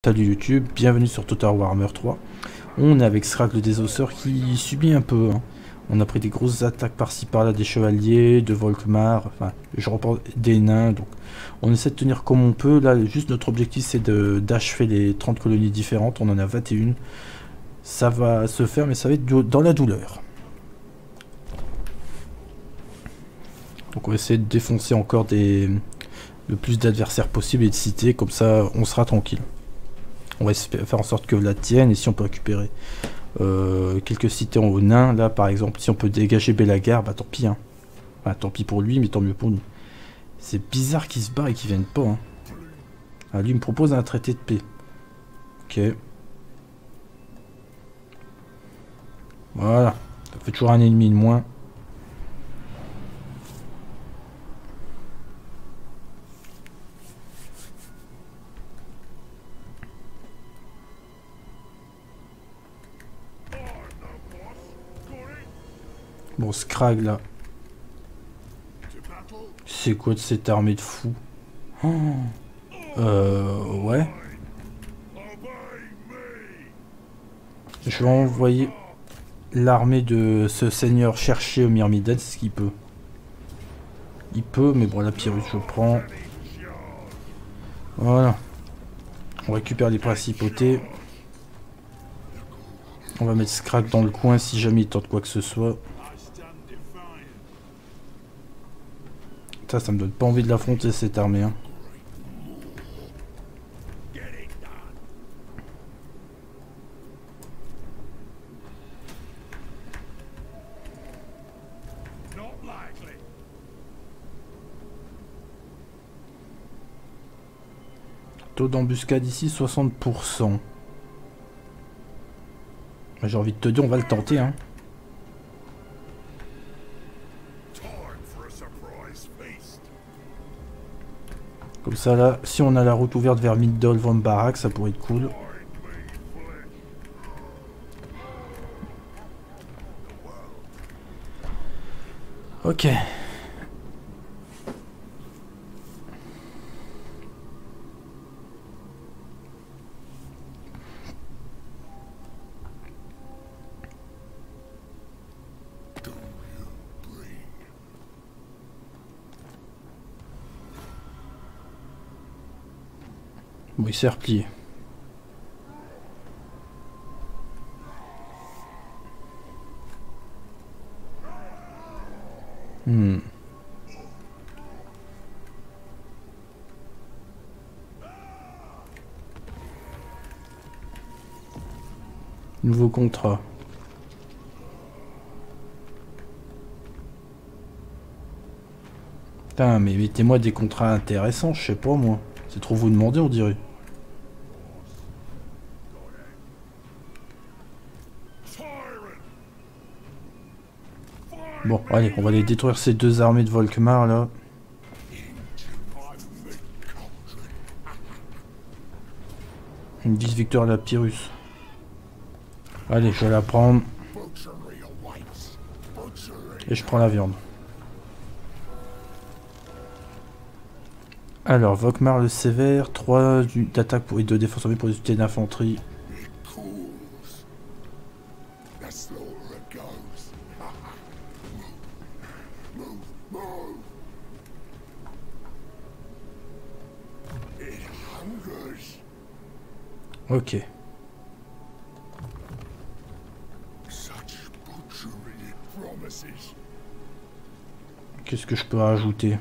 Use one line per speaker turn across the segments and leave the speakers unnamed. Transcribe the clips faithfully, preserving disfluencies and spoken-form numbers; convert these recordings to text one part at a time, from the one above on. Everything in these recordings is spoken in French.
Salut YouTube, bienvenue sur Total Warhammer trois. On est avec Srag le Désosseur qui subit un peu. Hein. On a pris des grosses attaques par-ci par-là des chevaliers, de Volkmar, enfin je reprends des nains. Donc on essaie de tenir comme on peut. Là juste notre objectif c'est d'achever les trente colonies différentes. On en a vingt et une. Ça va se faire mais ça va être dans la douleur. Donc on va essayer de défoncer encore des, le plus d'adversaires possible et de cités. Comme ça on sera tranquille. On va faire en sorte que la tienne, et si on peut récupérer euh, quelques cités en haut nain, là par exemple, si on peut dégager Belagar, bah tant pis. Hein. Enfin, tant pis pour lui, mais tant mieux pour nous. C'est bizarre qu'il se barre et qu'il vienne pas. Hein. Ah, lui il me propose un traité de paix. Ok. Voilà. Ça fait toujours un ennemi de moins. Bon, Skrag là. C'est quoi de cette armée de fous? Oh. Euh. Ouais. Je vais envoyer l'armée de ce seigneur chercher au Myrmidon, ce qu'il peut. Il peut, mais bon, la Pyrrhus, je prends. Voilà. On récupère les principautés. On va mettre Skrag dans le coin si jamais il tente quoi que ce soit. Ça, ça me donne pas envie de l'affronter cette armée. Hein. Taux d'embuscade ici, soixante pour cent. J'ai envie de te dire, on va le tenter. Hein. Comme ça, là, si on a la route ouverte vers Middle von Barak, ça pourrait être cool. Ok. Bon, il s'est replié. Hmm. Nouveau contrat. Putain, mais mettez-moi des contrats intéressants, je sais pas moi. C'est trop vous demander, on dirait. Bon, allez, on va aller détruire ces deux armées de Volkmar, là. Une dix victoire à la Pyrrhus. Allez, je vais la prendre. Et je prends la viande. Alors, Volkmar le Sévère, trois d'attaque pour et deux défense pour les unités d'infanterie. Ok. Qu'est-ce que je peux rajouter?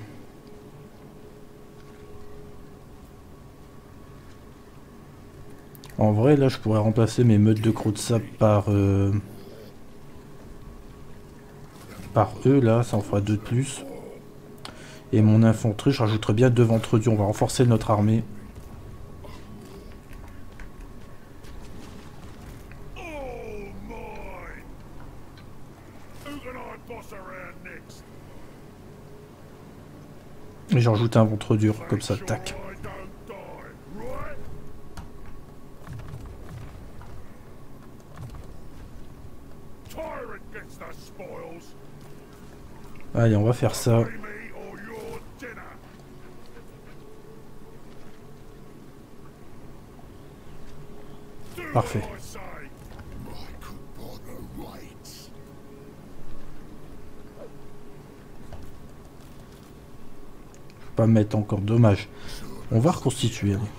En vrai, là, je pourrais remplacer mes meutes de crocs de sable par... Euh, par eux, là, ça en fera deux de plus. Et mon infanterie, je rajouterais bien deux ventres durs. On va renforcer notre armée. Et j'en rajoute un ventre dur, comme ça, tac. Allez, on va faire ça. Parfait. Faut pas mettre encore, dommage. On va reconstituer. Allez.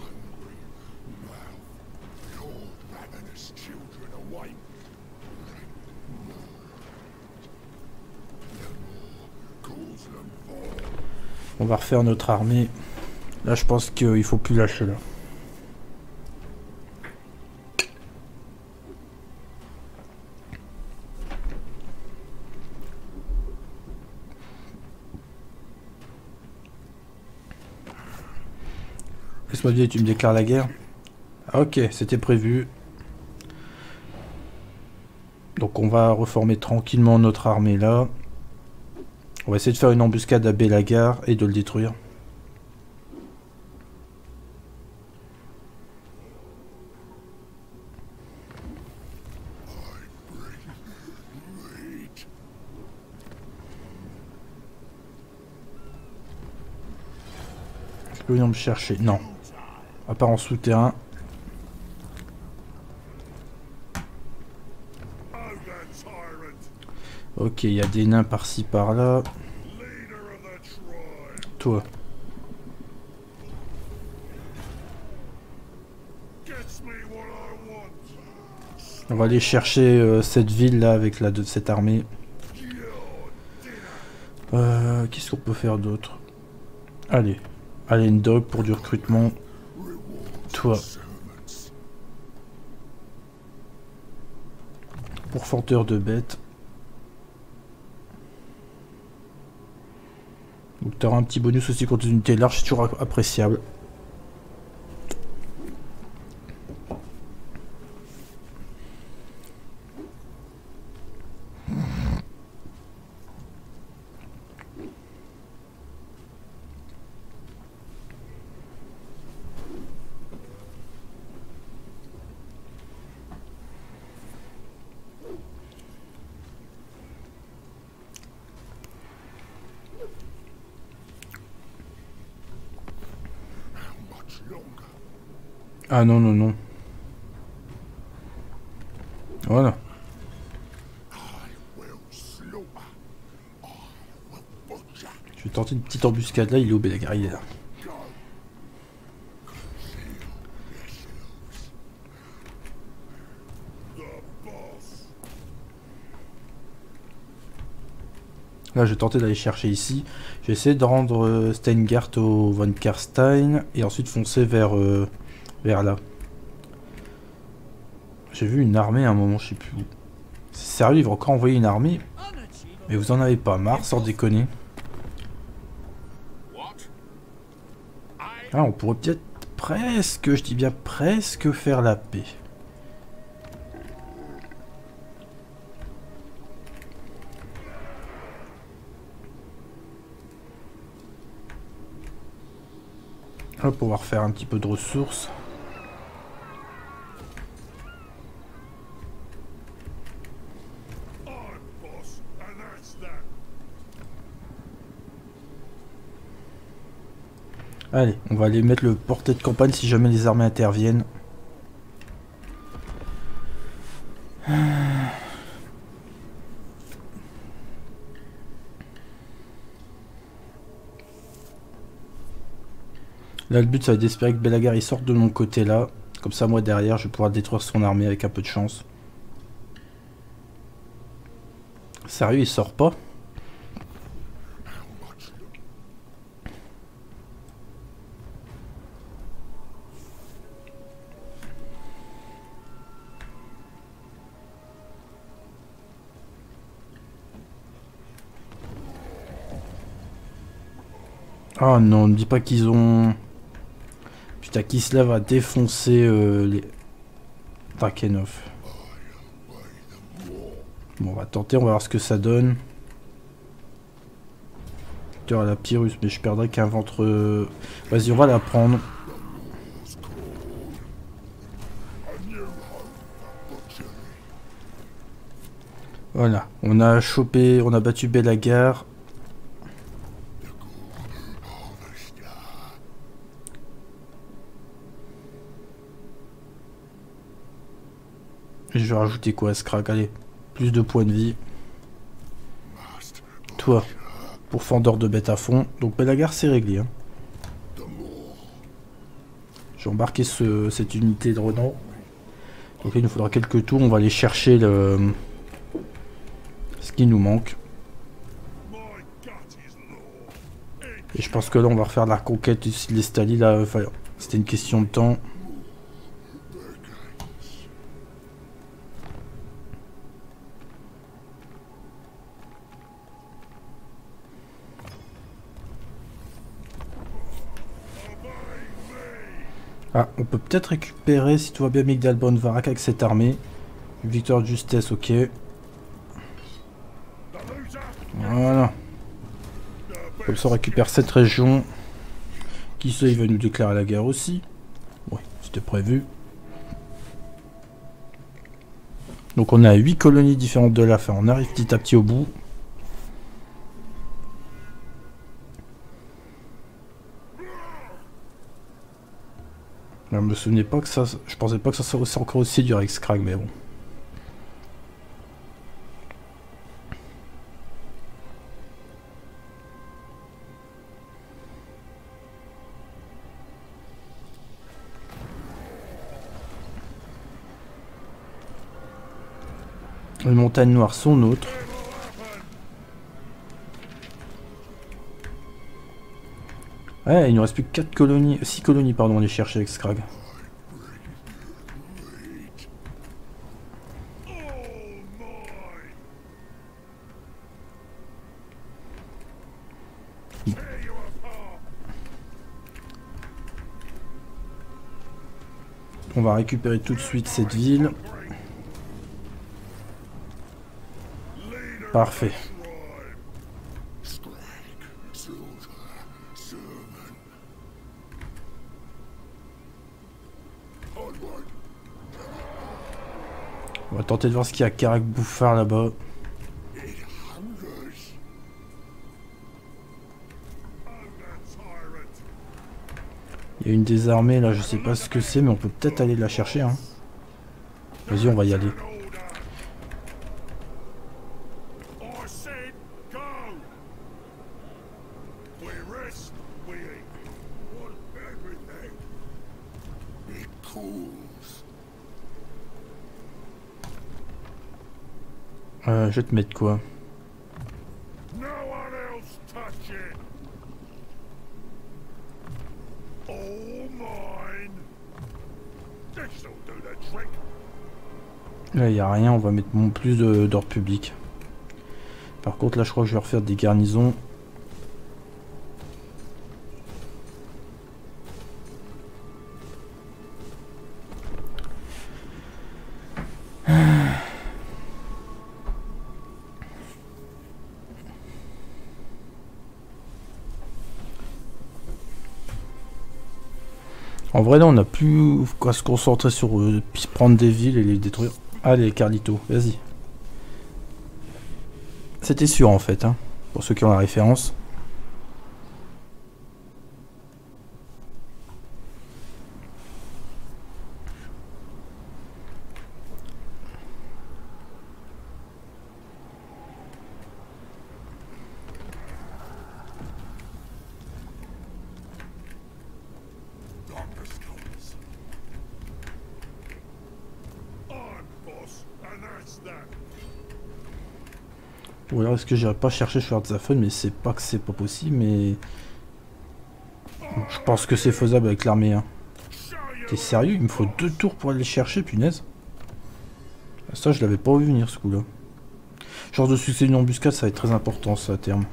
On va refaire notre armée. Là, je pense qu'il faut plus lâcher là. Laisse-moi dire, tu me déclares la guerre. Ah, ok, c'était prévu. Donc on va reformer tranquillement notre armée là. On va essayer de faire une embuscade à Belagar et de le détruire. Est-ce que vous venez me chercher? Non. À part en souterrain. Ok, il y a des nains par-ci par-là. Toi. On va aller chercher euh, cette ville là avec la de cette armée. Euh, Qu'est-ce qu'on peut faire d'autre? Allez. Allez, une dog pour du recrutement. Toi. Pourfendeur de bêtes. Donc tu auras un petit bonus aussi contre une unité large, c'est toujours appréciable. Ah non, non, non. Voilà. Je vais tenter une petite embuscade là, il est au Belagar, il est là. Là, je vais tenter d'aller chercher ici. Je vais essayer de rendre euh, Steingart au von Karstein et ensuite foncer vers, euh, vers là. J'ai vu une armée à un moment, je sais plus où. C'est sérieux, ils vont encore envoyer une armée? Mais vous en avez pas marre, sans déconner. Ah, on pourrait peut-être presque, je dis bien presque, faire la paix. On va pouvoir faire un petit peu de ressources. Allez, on va aller mettre le porté de campagne si jamais les armées interviennent. Là, le but, ça va être d'espérer que Belagar il sorte de mon côté là. Comme ça, moi, derrière, je vais pouvoir détruire son armée avec un peu de chance. Sérieux, il sort pas? Oh non, ne dis pas qu'ils ont... Putain, Kislev va défoncer euh, les... Drakenov. Bon, on va tenter, on va voir ce que ça donne. Tu vois la Pyrrhus, mais je perdrai qu'un ventre... Euh... Vas-y, on va la prendre. Voilà, on a chopé, on a battu Belagar. Et je vais rajouter quoi, Scrag? Allez, plus de points de vie. Toi, pour fendeur de bête à fond. Donc Belagar, c'est réglé. Hein. J'ai embarqué ce, cette unité de Renan. Donc là, il nous faudra quelques tours. On va aller chercher le, ce qui nous manque. Et je pense que là, on va refaire la reconquête de l'Estali. Là, enfin, c'était une question de temps. Ah, on peut peut-être récupérer, si tout va bien, Migdal Bonvarak avec cette armée. Victoire de justesse, ok. Voilà. Comme ça, on récupère cette région. Qui sait, il va nous déclarer la guerre aussi. Oui, c'était prévu. Donc on a huit colonies différentes de la fin. On arrive petit à petit au bout. Je me souvenais pas que ça... Je pensais pas que ça serait encore aussi dur avec Scrag, mais bon. Les montagnes noires sont nôtres. Ouais, il nous reste plus que quatre colonies... six colonies, pardon, à aller chercher avec Scrag. On va récupérer tout de suite cette ville. Parfait. On va tenter de voir ce qu'il y a à Karak Bouffard là-bas. Il y a une des armées là, je sais pas ce que c'est, mais on peut peut-être aller la chercher. Hein. Vas-y, on va y aller. Euh, je vais te mettre quoi? Là, il n'y a rien, on va mettre mon plus d'ordre public. Par contre, là, je crois que je vais refaire des garnisons. En vrai, là, on n'a plus qu'à se concentrer sur eux, puis prendre des villes et les détruire. Allez, Carlito, vas-y. C'était sûr, en fait, hein, pour ceux qui ont la référence. Ou alors est-ce que j'irai pas chercher Schwarzwaffen, mais c'est pas que c'est pas possible, mais... Je pense que c'est faisable avec l'armée. Hein. T'es sérieux? Il me faut deux tours pour aller le chercher, punaise. Ça, je l'avais pas vu venir, ce coup-là. Genre de succès d'une embuscade, ça va être très important, ça, à terme.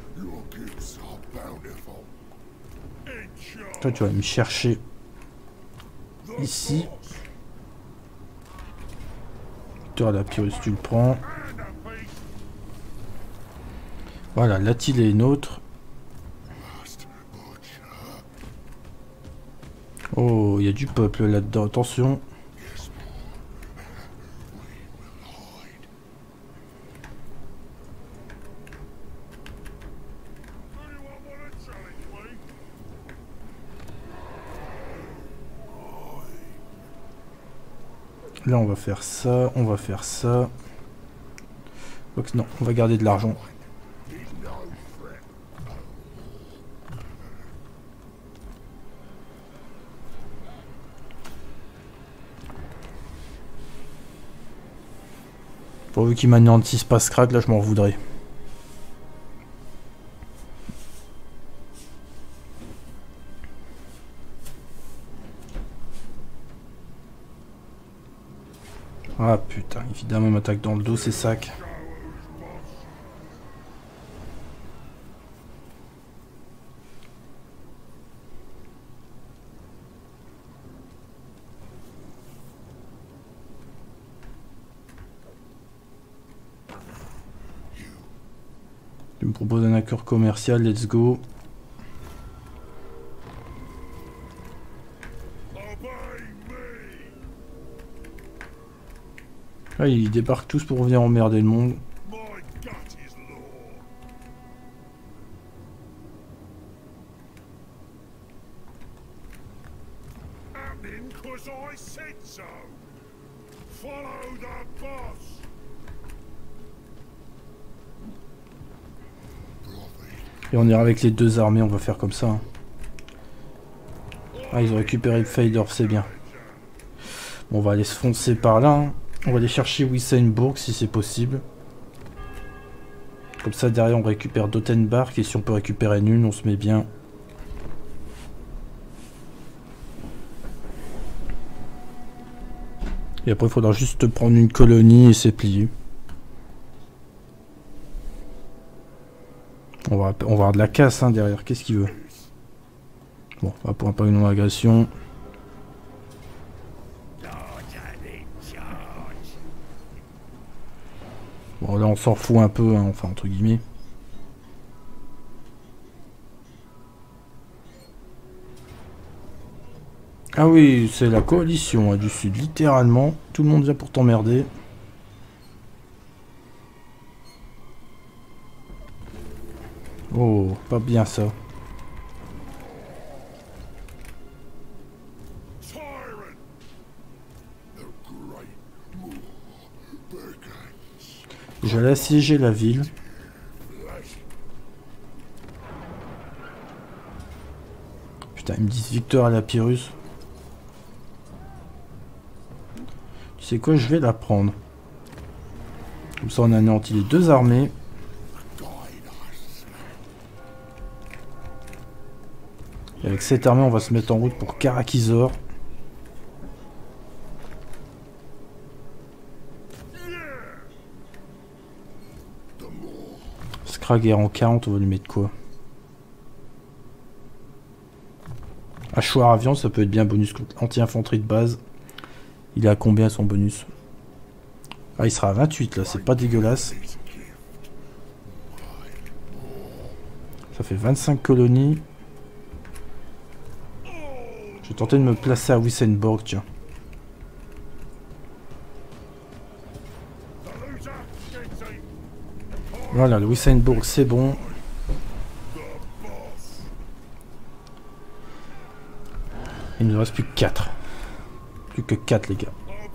Toi, tu vas me chercher ici. Toi, la Pyrrhus, tu le prends. Voilà, l'Attile est nôtre. Oh, il y a du peuple là-dedans, attention. Là on va faire ça, on va faire ça. Non, on va garder de l'argent. Pourvu qu'il m'anéantisse pas ce crack, là je m'en voudrais. Ah putain, évidemment il m'attaque dans le dos, c'est sac. Tu me proposes un accord commercial, let's go. Ah, ils débarquent tous pour venir emmerder le monde. Et on ira avec les deux armées, on va faire comme ça. Hein. Ah, ils ont récupéré le Faydorf, c'est bien. Bon, on va aller se foncer par là. Hein. On va aller chercher Wissenbourg si c'est possible. Comme ça, derrière, on récupère Dottenbark. Et si on peut récupérer Nune, on se met bien. Et après, il faudra juste prendre une colonie et c'est plié. On va, on va avoir de la casse hein, derrière. Qu'est-ce qu'il veut? Bon, on va pour un pas une non-agression. Bon, là, on s'en fout un peu, hein, enfin, entre guillemets. Ah oui, c'est la coalition hein, du Sud, littéralement. Tout le monde vient pour t'emmerder. Oh, pas bien ça. J'allais assiéger la ville. Putain, ils me disent victoire à la Pyrrhus. Tu sais quoi, je vais la prendre. Comme ça, on a anéanti les deux armées. Et avec cette armée, on va se mettre en route pour Karakizor. Scrag est en quarante, on va lui mettre quoi? Hachoir avion, ça peut être bien bonus anti-infanterie de base. Il est à combien son bonus? Ah, il sera à vingt-huit là, c'est pas dégueulasse. Ça fait vingt-cinq colonies. Je vais tenter de me placer à Wissenbourg, tiens. Voilà, le Wissenbourg, c'est bon. Il ne nous reste plus que quatre. Plus que quatre, les gars.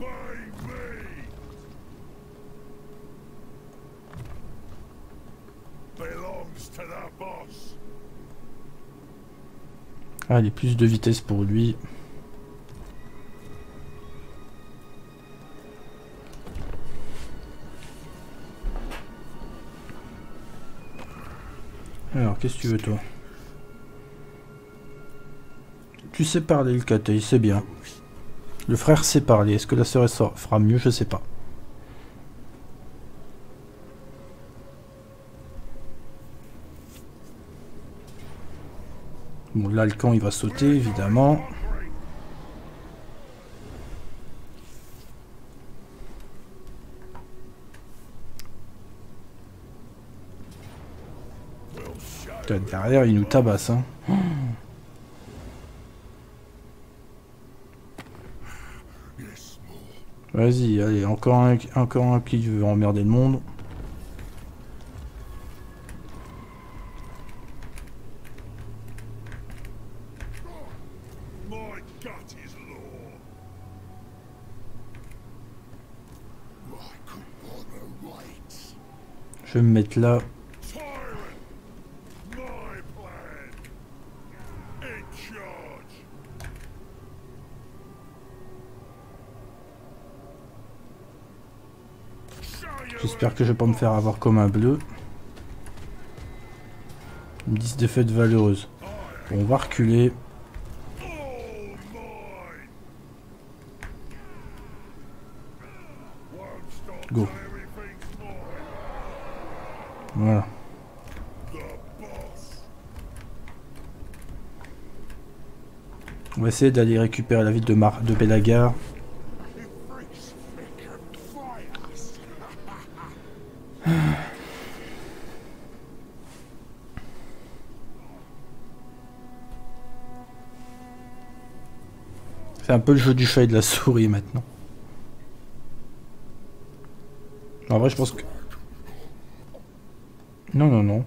Allez, plus de vitesse pour lui. Alors, qu'est-ce que tu veux, toi? Tu sais parler, le Katei, c'est bien. Le frère sait parler. Est-ce que la sœur fera mieux? Je sais pas. Bon, là, le camp, il va sauter, évidemment. Derrière, il nous tabasse, hein. Vas-y, allez, encore un, encore un qui veut emmerder le monde. Je vais me mettre là. J'espère que je vais pas me faire avoir comme un bleu. dix défaites valeureuses. Bon, on va reculer. Go. Voilà. On va essayer d'aller récupérer la ville de, Mar de Bellagar. C'est un peu le jeu du chat et de la souris maintenant. En vrai, je pense que... Non, non, non.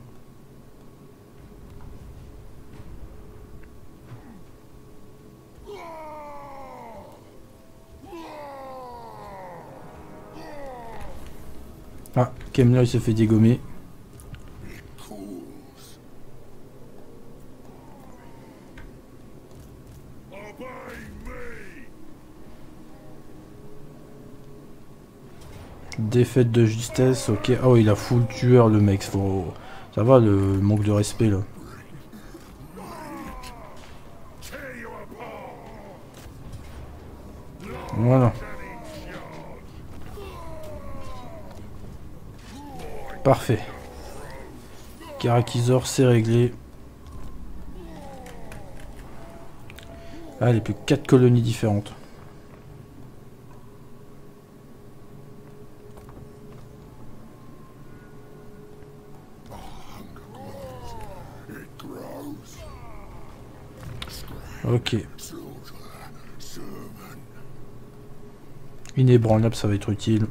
Ah, Kemler il se fait dégommer. Défaite de justesse, ok. Oh, il a full tueur le mec. Faut... Ça va le manque de respect là. Voilà. Parfait. Karakizor, c'est réglé. Allez, plus que quatre colonies différentes. Ok. Inébranlable, ça va être utile.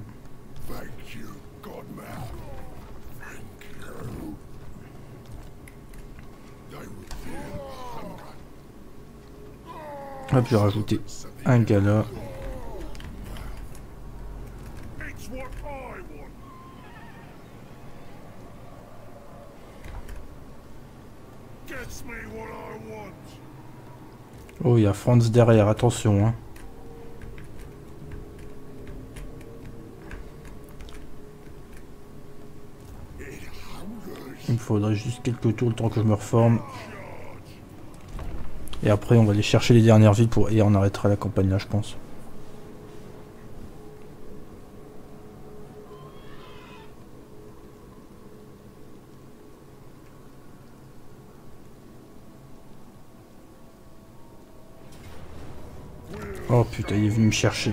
Hop, je vais rajouter un gala. Oh, il y a Franz derrière, attention. Hein. Il me faudrait juste quelques tours le temps que je me reforme. Et après, on va aller chercher les dernières villes pour... et on arrêtera la campagne là, je pense. Oh putain, il est venu me chercher.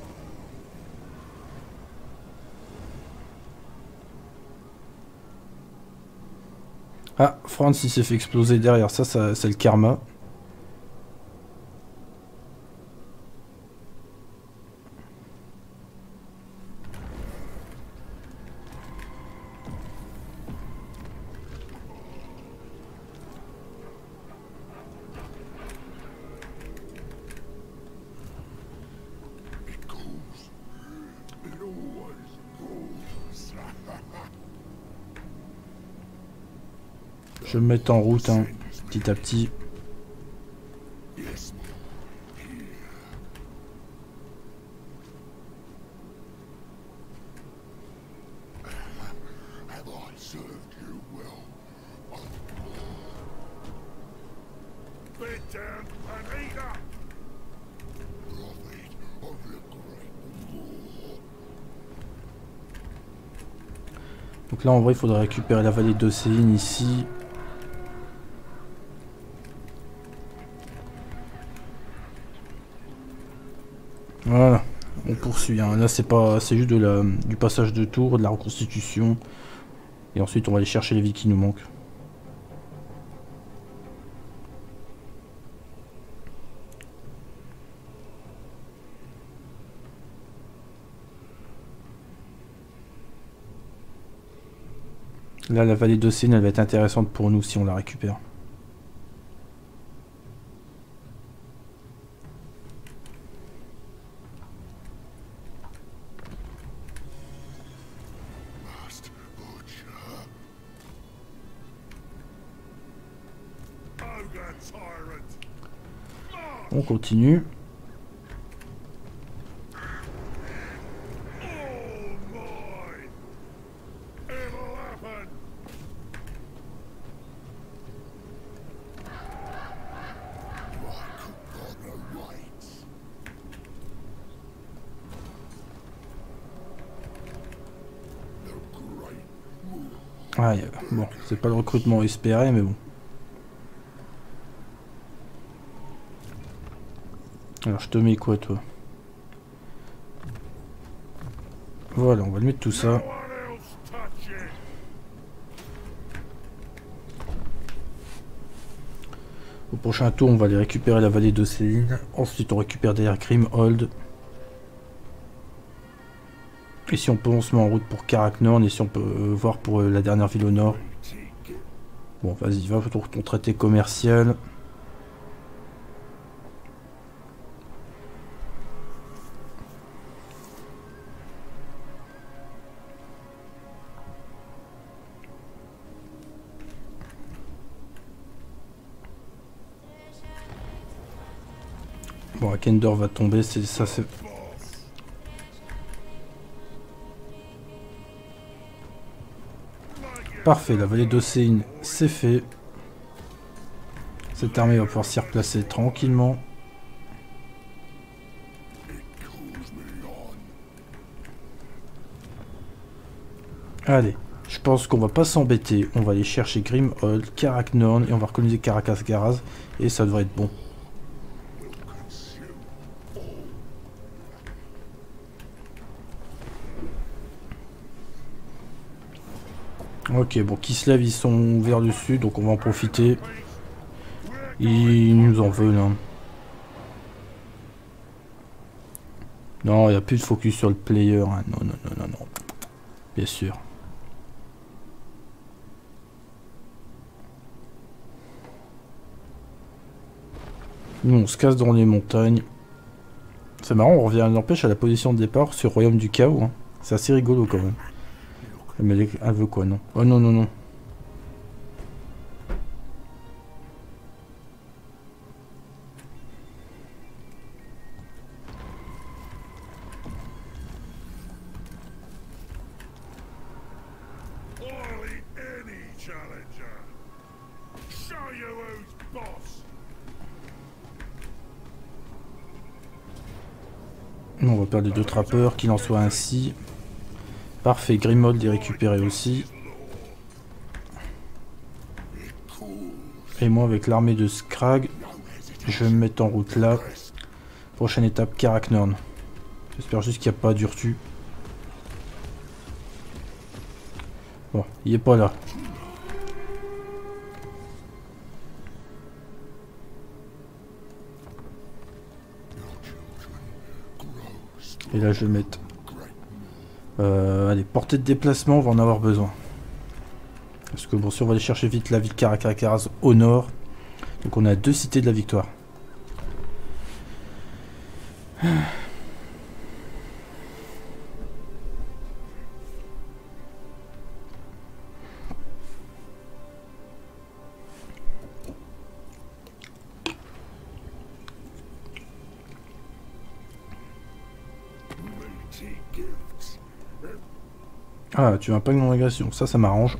Ah, Franz il s'est fait exploser derrière, ça, ça c'est le karma. Je vais me mettre en route, hein, petit à petit. Donc là en vrai il faudrait récupérer la vallée d'Océine ici. Voilà, on poursuit. Hein. Là c'est pas, c'est juste de la, du passage de tour, de la reconstitution. Et ensuite on va aller chercher les villes qui nous manquent. Là la vallée d'Océine elle va être intéressante pour nous si on la récupère. On continue. Ah, bon, c'est pas le recrutement espéré, mais bon. Alors, je te mets quoi, toi? Voilà, on va lui mettre tout ça. Au prochain tour, on va aller récupérer la vallée d'Océline. Ensuite, on récupère derrière Grimhold. Et si on peut, on se met en route pour Karaknorn. Et si on peut euh, voir pour euh, la dernière ville au nord. Bon, vas-y, va pour ton traité commercial. Bon, Akendor va tomber, c'est ça, c'est... Parfait, la vallée d'Océine, c'est fait. Cette armée va pouvoir s'y replacer tranquillement. Allez, je pense qu'on va pas s'embêter. On va aller chercher Grimhold, Karaknorn, et on va recoloniser Karakasgaraz, et ça devrait être bon. Ok, bon, Kislev, ils sont vers le sud, donc on va en profiter. Ils nous en veulent, hein. Non, il n'y a plus de focus sur le player, hein. Non, non, non, non, non. Bien sûr. Nous, on se casse dans les montagnes. C'est marrant, on revient, n'empêche, à la position de départ sur Royaume du Chaos, hein. C'est assez rigolo, quand même. Mais elle, elle veut quoi, non? Oh non, non, non. On va perdre les deux trappeurs, qu'il en soit ainsi. Parfait, Grimhold est récupéré aussi. Et moi, avec l'armée de Skrag, je vais me mettre en route là. Prochaine étape, Karaknorn. J'espère juste qu'il n'y a pas d'Urtu. Bon, il est pas là. Et là, je vais mettre... Euh, allez, portée de déplacement, on va en avoir besoin. Parce que bon, si on va aller chercher vite la ville Karakasgaraz au nord. Donc on a deux cités de la victoire. Ah, tu veux un pack d'agression, ça, ça m'arrange.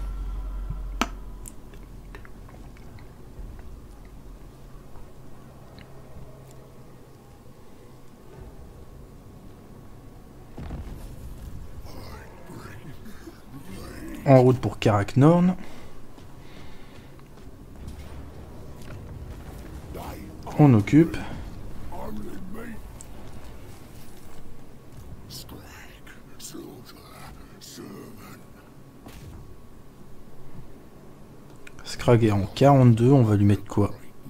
En route pour Karaknorn. On occupe. Skrag est en quarante-deux, on va lui mettre quoi?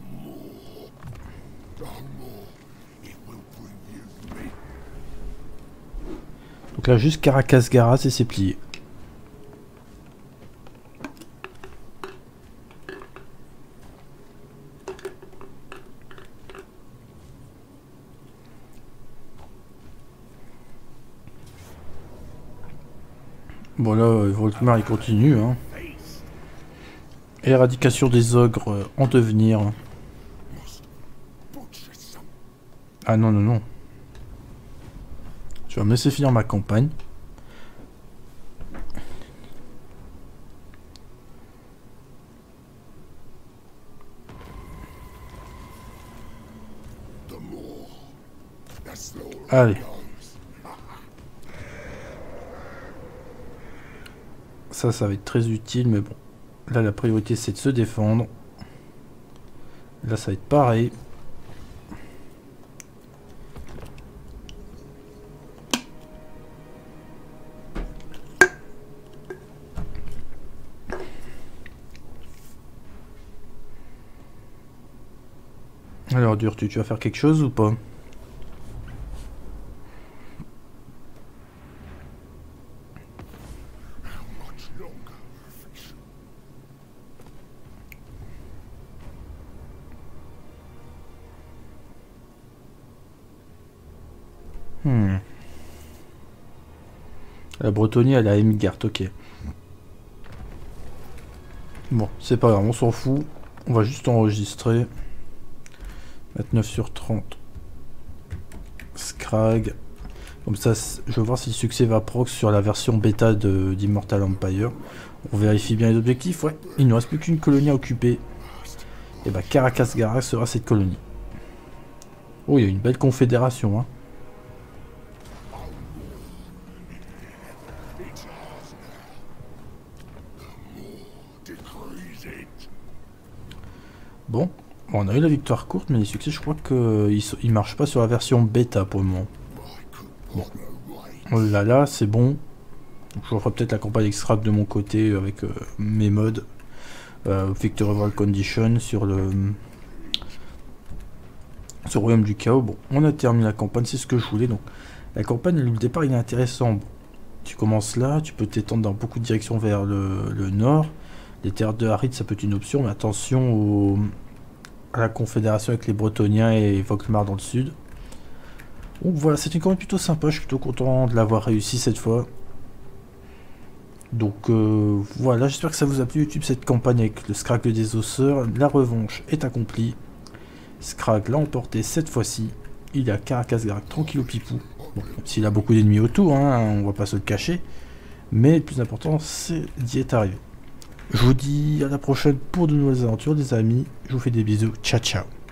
Donc là, juste Karakasgaraz et c'est plié. Bon là, Volkmar il continue, hein. Éradication des ogres euh, en devenir. Ah non, non, non. Je vais me laisser finir ma campagne. Allez. Ça, ça va être très utile, mais bon. Là, la priorité, c'est de se défendre. Là, ça va être pareil. Alors, Durtu, tu vas faire quelque chose ou pas? Hmm. La Bretonnie, elle a Emgard, ok. Bon, c'est pas grave, on s'en fout. On va juste enregistrer. vingt-neuf sur trente. Scrag. Comme ça, je vais voir si le succès va proc sur la version bêta d'Immortal Empire. On vérifie bien les objectifs. Ouais, il ne reste plus qu'une colonie à occuper. Et bah, Caracas Garak sera cette colonie. Oh, il y a une belle confédération, hein. Bon, on a eu la victoire courte, mais les succès, je crois qu'ils ne marchent pas sur la version bêta pour le moment. Bon. Oh là là, c'est bon. Je referai peut-être la campagne extract de mon côté avec euh, mes mods. Euh, Victory World Condition sur le... sur le Royaume du Chaos. Bon, on a terminé la campagne, c'est ce que je voulais. Donc, la campagne, le départ, il est intéressant. Bon, tu commences là, tu peux t'étendre dans beaucoup de directions vers le, le nord. Les terres de Harid, ça peut être une option, mais attention au... à la confédération avec les Bretoniens et Volkmar dans le sud. Donc voilà, c'est une campagne plutôt sympa, je suis plutôt content de l'avoir réussi cette fois. Donc euh, voilà, j'espère que ça vous a plu YouTube, cette campagne avec le Scrag des Osseurs. La revanche est accomplie. Scrag l'a emporté cette fois-ci. Il est à Caracas Garak, tranquille au pipou. Bon, s'il a beaucoup d'ennemis autour, hein, on va pas se le cacher. Mais le plus important, c'est d'y être arrivé. Je vous dis à la prochaine pour de nouvelles aventures, les amis. Je vous fais des bisous. Ciao, ciao.